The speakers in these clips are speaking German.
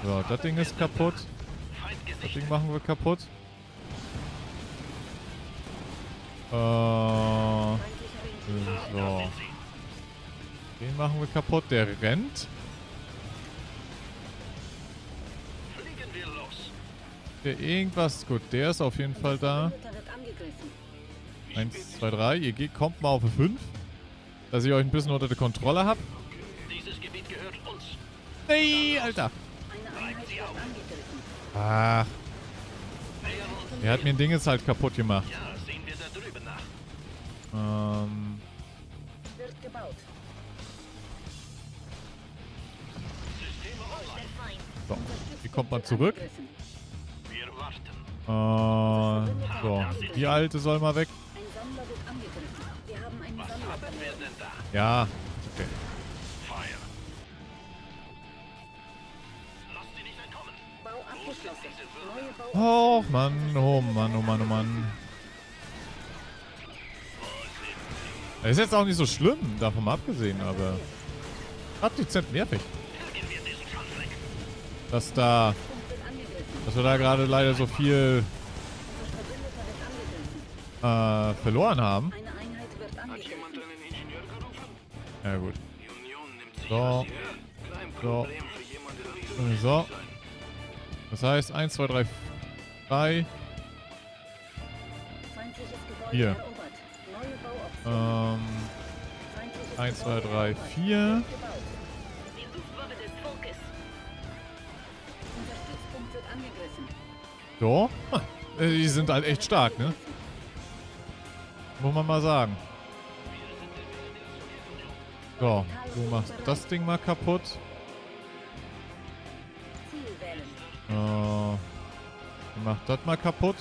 So, das Ding ist kaputt. Das Ding machen wir kaputt. So. Den machen wir kaputt. Der rennt. Der irgendwas. Gut, der ist auf jeden Fall da. 1, 2, 3. Ihr geht, kommt mal auf 5. Dass ich euch ein bisschen unter der Kontrolle habe. Nee, Alter. Ach. Er hat mir ein Ding jetzt halt kaputt gemacht. So, wie kommt man zurück? So, die alte soll mal weg. Ja, okay. Oh Mann, oh Mann, oh Mann, oh Mann. Das ist jetzt auch nicht so schlimm, davon mal abgesehen, aber dezent nervig. Dass wir da gerade leider so viel verloren haben. Ja gut. So. So. So. Das heißt 1, 2, 3, 3. 4. 1, 2, 3, 4. So. Die sind halt echt stark, ne? Muss man mal sagen. So, du machst das Ding mal kaputt. Mach das mal kaputt.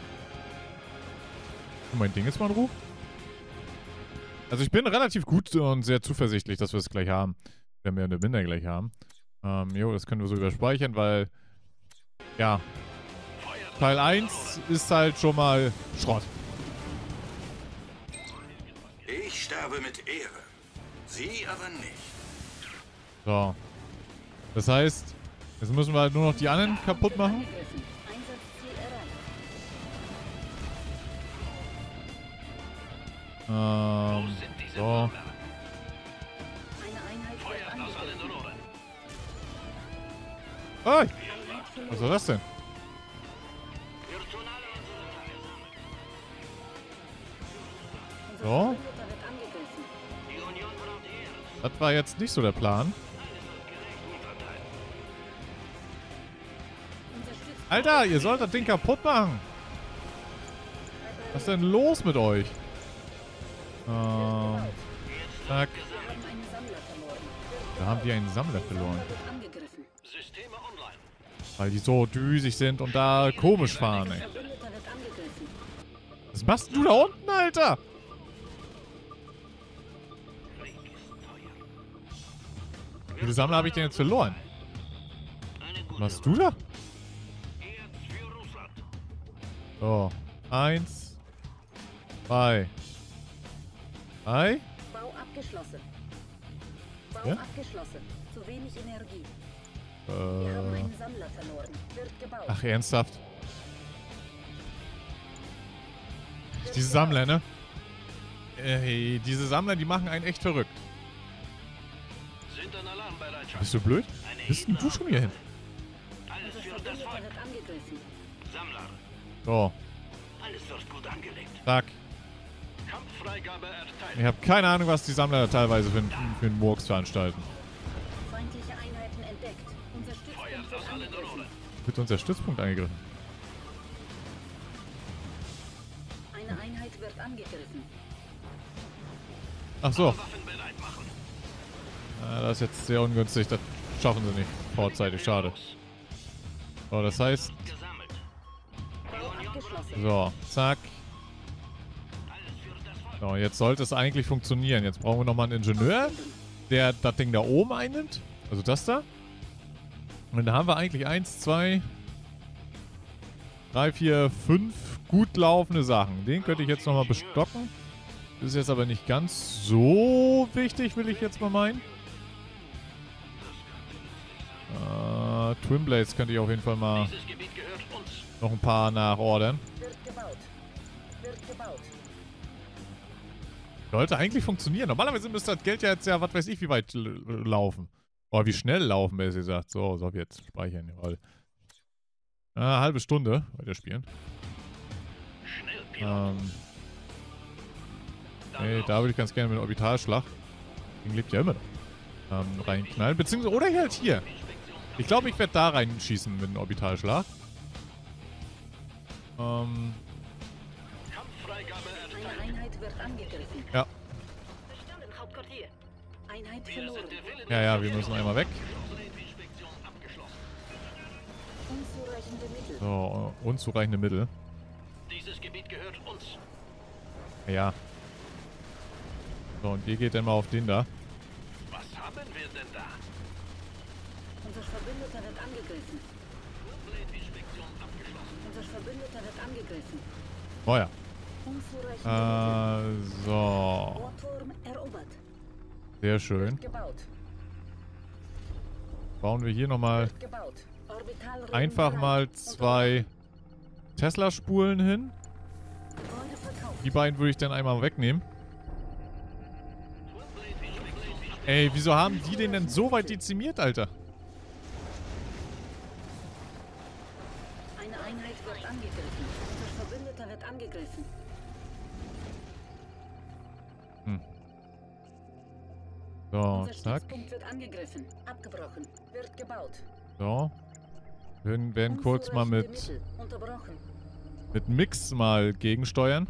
Und mein Ding ist mal in Ruhe. Also ich bin relativ gut und sehr zuversichtlich, dass wir es gleich haben. Wenn wir eine Binder gleich haben. Jo, das können wir so überspeichern, weil... Ja. Teil 1 ist halt schon mal Schrott. Ich sterbe mit Ehre. Sie aber nicht. So. Das heißt, jetzt müssen wir halt nur noch die anderen kaputt machen. So. Hey! Was war das denn? So. Das war jetzt nicht so der Plan. Alter, ihr sollt das Ding kaputt machen. Was ist denn los mit euch? Zack. Da haben die einen Sammler verloren. Weil die so düsig sind und da komisch fahren, ey. Was machst du da unten, Alter? Wie viele Sammler habe ich denn jetzt verloren? Was machst du da? So. 1. 2. 3. Bau abgeschlossen. Bau Ja? abgeschlossen. Zu wenig Energie. Wir haben einen Sammler verloren. Wird gebaut. Ach, ernsthaft? Diese Sammler, ne? Hey, diese Sammler, die machen einen echt verrückt. Bist du blöd? Bist denn du schon hier hin? So. Zack. Ich habe keine Ahnung, was die Sammler da teilweise für einen Murks veranstalten. Feindliche Einheiten entdeckt. Unser Stützpunkt wird angegriffen. Wird unser Stützpunkt angegriffen. Eine Einheit wird angegriffen. Ach so. Das ist jetzt sehr ungünstig. Das schaffen sie nicht vorzeitig. Schade. So, das heißt... So, zack. So, jetzt sollte es eigentlich funktionieren. Jetzt brauchen wir nochmal einen Ingenieur, der das Ding da oben einnimmt. Also das da. Und dann haben wir eigentlich 1, 2, 3, 4, 5 gut laufende Sachen. Den könnte ich jetzt nochmal bestocken. Das ist jetzt aber nicht ganz so wichtig, will ich jetzt mal meinen. Twinblades könnte ich auf jeden Fall mal Dieses Gebiet gehört uns. noch ein paar nachordern. Wird gebaut. Wird gebaut. Sollte eigentlich funktionieren. Normalerweise müsste das Geld ja jetzt ja, was weiß ich, wie weit laufen. Oder wie schnell laufen, besser gesagt. So, Sowjet speichern. Jawohl. Halbe Stunde weiterspielen. Schnell, Pilot. Ey, da würde ich ganz gerne mit Orbitalschlag. Den lebt ja immer noch. Reinknallen. Beziehungsweise, oder hier halt hier. Ich glaube, ich werde da reinschießen mit dem Orbitalschlag. Kampffreigabe Eine erteilt. Einheit wird angegriffen. Ja. Verstanden, Hauptquartier. Einheit Wir verloren. sind der Wille Ja, der ja, wir müssen einmal weg. Inspektion abgeschlossen. Unzureichende Mittel. So, unzureichende Mittel. Dieses Gebiet gehört uns. Ja. So, und ihr geht dann mal auf den da. Was haben wir denn da? Unser Verbündeter wird angegriffen. Inspektion abgeschlossen. Unser Verbündeter wird angegriffen. Oh ja. Unzureichende Mittel. So. Bohrturm erobert. Sehr schön. Wird gebaut. Bauen wir hier nochmal Wird gebaut. Orbitalring einfach bereit. mal 2 Tesla-Spulen hin. Gebäude verkauft. Die beiden würde ich dann einmal wegnehmen. Ey, wieso haben die den denn so weit dezimiert, Alter? Eine Einheit wird angegriffen. Unser Verbündeter wird angegriffen. So, Unser zack. Stützpunkt wird angegriffen. Abgebrochen. Wird gebaut. So. Wir werden kurz mal Unzureichende mit Mittel. Unterbrochen. Mix mal gegensteuern.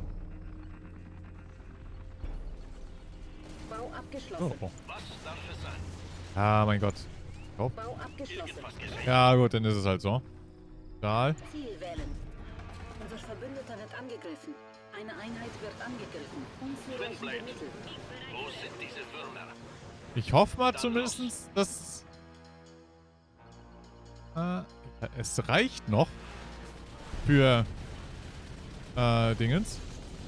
Bau abgeschlossen. Oh, oh. Was darf es sein? Ah, mein Gott. Oh. Bau abgeschlossen. Was gesehen? Ja, gut, dann ist es halt so. Stahl. Ziel wählen. Unser Verbündeter wird angegriffen. Eine Einheit wird angegriffen. Unzureichende Twinblade. Mittel. Wo sind diese Würmer? Ich hoffe mal zumindest, dass... es reicht noch für Dingens.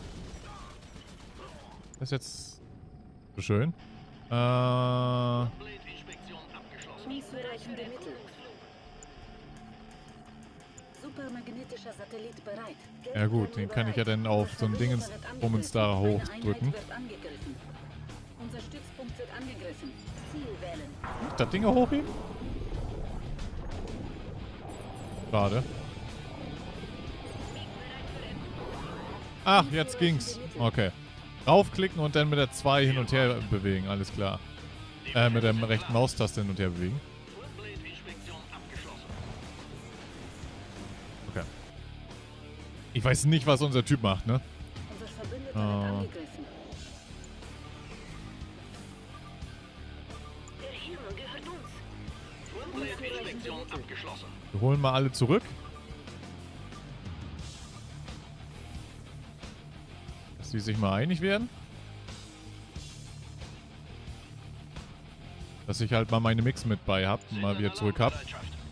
Das ist jetzt so schön. Inspektion abgeschlossen. Unzureichende Mittel. Supermagnetischer Satellit bereit. Ja gut, den kann ich ja dann auf so ein Dingens da hochdrücken. Unser Stützpunkt wird angegriffen. Ziel wählen. Das Ding hochheben? Schade. Ach, jetzt ging's. Okay. Raufklicken und dann mit der 2 hin und her bewegen, alles klar. Mit der rechten Maustaste hin und her bewegen. Inspektion abgeschlossen. Okay. Ich weiß nicht, was unser Typ macht, ne? Unser Verbündeter wird angegriffen. Der Himmel gehört uns. Inspektion abgeschlossen. Wir holen mal alle zurück. Dass die sich mal einig werden. Dass ich halt mal meine Mix mit bei hab und mal wieder zurück hab.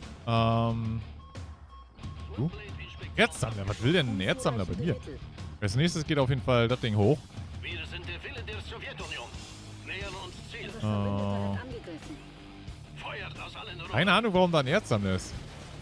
Du? Erzsammler, was will denn ein Erzsammler bei mir? Als nächstes geht auf jeden Fall das Ding hoch. Wir sind der Wille der Sowjetunion. Nähern uns Ziel. Unser Verbündeter wird angegriffen. Feuert aus allen Rohren. Keine Ahnung, warum da ein Erzsammler ist.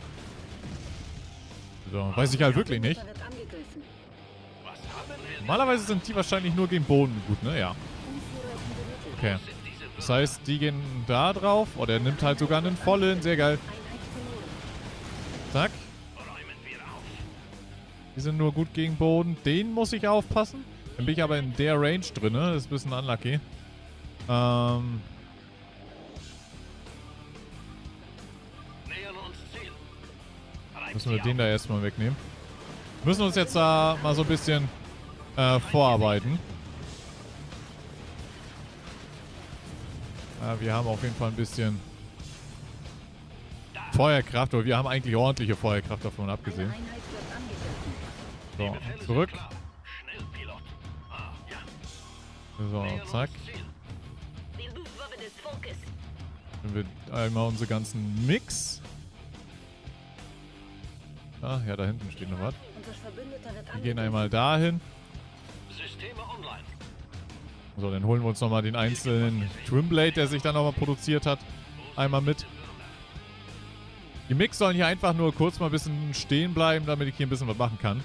So, weiß ich halt wirklich nicht. Wird angegriffen. Was haben wir? Normalerweise sind die wahrscheinlich nur gegen Boden gut, ne? Ja. Unzureichende Mittel. Okay. Sind diese Würmer? Das heißt, die gehen da drauf. Oder er nimmt halt sogar einen vollen. Sehr geil. Einheit verloren. Zack. Räumen wir auf. Die sind nur gut gegen Boden. Den muss ich aufpassen. Dann bin ich aber in der Range drin, ne? Das ist ein bisschen unlucky. Nähern uns Ziel. Müssen wir den da erstmal wegnehmen. Müssen uns jetzt da mal so ein bisschen vorarbeiten. Wir haben auf jeden Fall ein bisschen Feuerkraft, aber wir haben eigentlich ordentliche Feuerkraft davon abgesehen. Eine Einheit wird angegriffen. So, zurück. Schnell, Pilot. Ah, ja. So, zack. Ziel. Die Luftwaffe des Volkes. Dann wird einmal unsere ganzen Mix. Ah, ja, da hinten steht noch was. Unser Verbündeter wird Wir gehen angegriffen. einmal dahin. Systeme online. So, dann holen wir uns nochmal den einzelnen Twinblade, der sich dann nochmal produziert hat. Einmal mit. Die Mix sollen hier einfach nur kurz mal ein bisschen stehen bleiben, damit ich hier ein bisschen was machen kann.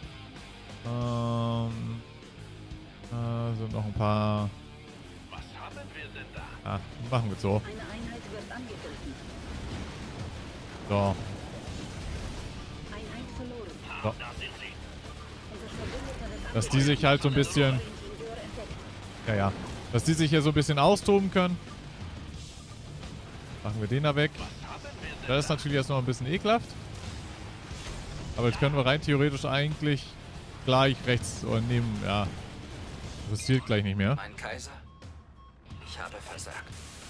Sind noch ein paar... Was haben wir denn da? Ah, machen wir so. Eine Einheit wird angegriffen. So. Einheit verloren. So. Da sind sie. Unser Verbündeter wird Dass die sich halt so ein bisschen... Ingenieur entdeckt. Ja, ja. Dass die sich hier so ein bisschen austoben können. Machen wir den da weg. Das ist natürlich erst noch ein bisschen ekelhaft. Aber jetzt können wir rein theoretisch eigentlich gleich rechts oder neben... Ja. Das zählt gleich nicht mehr. Mein Kaiser, ich habe versagt.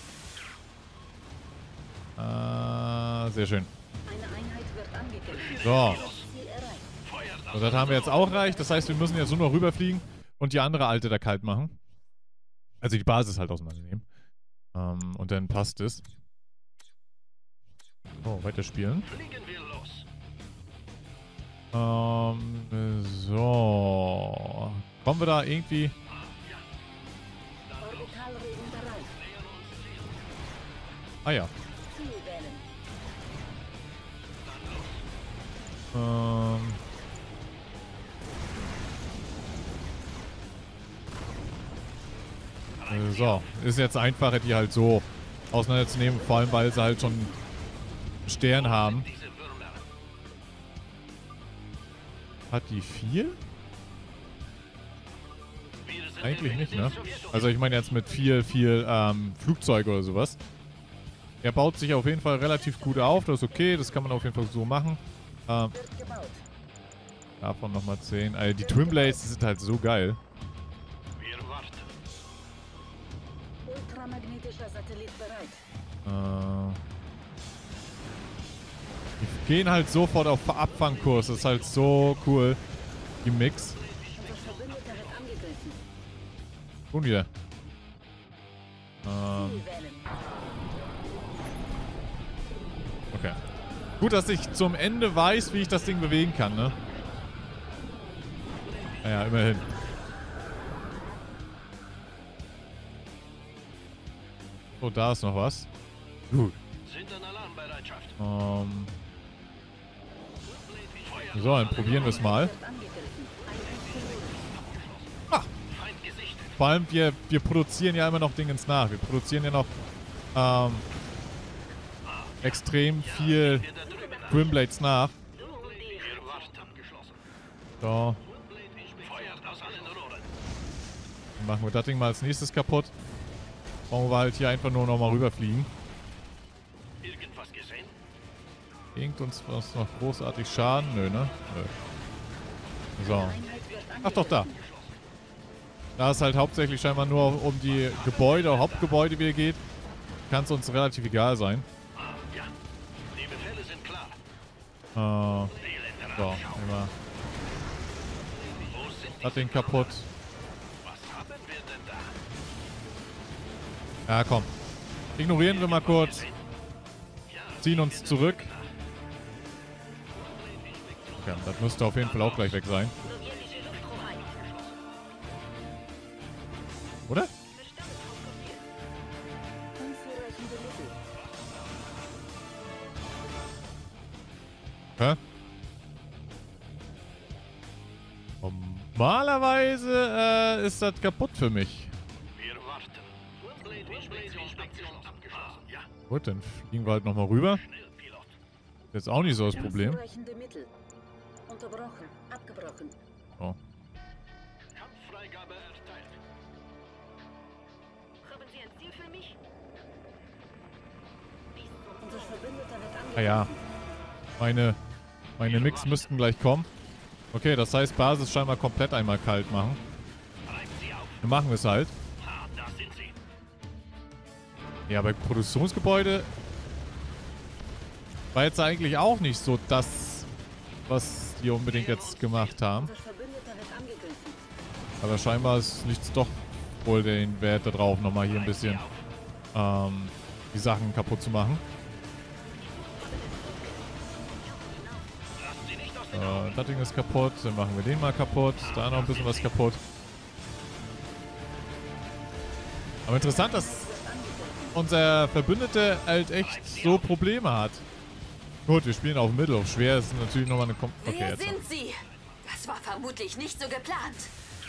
Sehr schön. Eine Einheit wird angegriffen. So. Ziel erreicht. So, das haben wir jetzt auch erreicht. Das heißt, wir müssen jetzt nur noch rüberfliegen und die andere alte da kalt machen. Also die Basis halt auseinandernehmen. Und dann passt es. So, weiterspielen. Fliegen wir los. So. Kommen wir da irgendwie... Orbitalregen bereit. Ah ja. Ziel wählen. So. Ist jetzt einfacher, die halt so auseinanderzunehmen. Vor allem, weil sie halt schon einen Stern haben. Diese Würmer. Hat die viel? Wir sind Eigentlich im nicht, Wind ne? der Sowjetunion. Also ich meine jetzt mit viel Flugzeug oder sowas. Er baut sich auf jeden Fall relativ gut auf. Das ist okay. Das kann man auf jeden Fall so machen. Wird gebaut. Davon nochmal 10. Also die Twin Blades, die sind halt so geil. Wir warten. Ultramagnetischer Satellit bereit. Die gehen halt sofort auf Abfangkurs. Das ist halt so cool. Die Mix. Unser Verbündeter wird angegriffen. Tun wir. Ziel wählen. Okay. Gut, dass ich zum Ende weiß, wie ich das Ding bewegen kann, ne? Naja, immerhin. So, da ist noch was. Gut. Sind in Alarmbereitschaft. So, dann probieren wir es mal. Wird angegriffen. Einheit verloren. Feind gesichtet. Vor allem, wir produzieren ja immer noch Dingens nach. Wir produzieren ja noch extrem viel Wir da drüben nach. Twinblades nach. Wir warten. Geschlossen. So, Feuert aus allen Rohren. dann machen wir das Ding mal als nächstes kaputt. Brauchen wir halt hier einfach nur noch mal rüberfliegen. Irgendwas gesehen? Bringt uns was noch großartig Schaden? Nö, ne? Nö. So. Einheit wird Ach doch, da. Da es halt hauptsächlich scheinbar nur um die Gebäude, Hauptgebäude wieder geht, kann es uns relativ egal sein. Ja. Die Befehle sind klar. So, immer Wo sind die? das Ding kaputt. Was haben wir denn da? Ja, komm. Ignorieren wir mal kurz. Ziehen uns zurück. Okay, das müsste auf jeden Fall auch gleich weg sein. sowjetische Luftrumeinheit. Oder? Unzureichende Mittel. Hä? Normalerweise ist das kaputt für mich. Wir warten. Inspektion abgeschlossen. Ja. Gut, dann fliegen wir halt nochmal rüber. Schnell, Pilot. Jetzt auch nicht so das Problem. Unzureichende Mittel. Unterbrochen. Abgebrochen. Oh. Kampffreigabe erteilt. Haben Sie ein Ziel für mich? Unser Verbündeter wird angegriffen. Ah ja. Meine Mix müssten gleich kommen. Okay, das heißt Basis scheinbar komplett einmal kalt machen. Treiben Sie auf. Dann machen wir es halt. Ah, da sind sie. Ja, bei Produktionsgebäude war jetzt eigentlich auch nicht so das, was die unbedingt jetzt gemacht haben. Unser Verbündeter wird angegriffen. Aber scheinbar liegt es doch wohl den Wert da drauf, nochmal hier ein bisschen die Sachen kaputt zu machen. Lassen Sie nicht aus den Augen. Das Ding ist kaputt, dann machen wir den mal kaputt. Da noch ein bisschen was kaputt. Aber interessant, dass unser Verbündete halt echt so Probleme hat. Gut, wir spielen auf Schwer ist natürlich nochmal eine... Okay, Wer jetzt. sind Sie? Das war vermutlich nicht so geplant.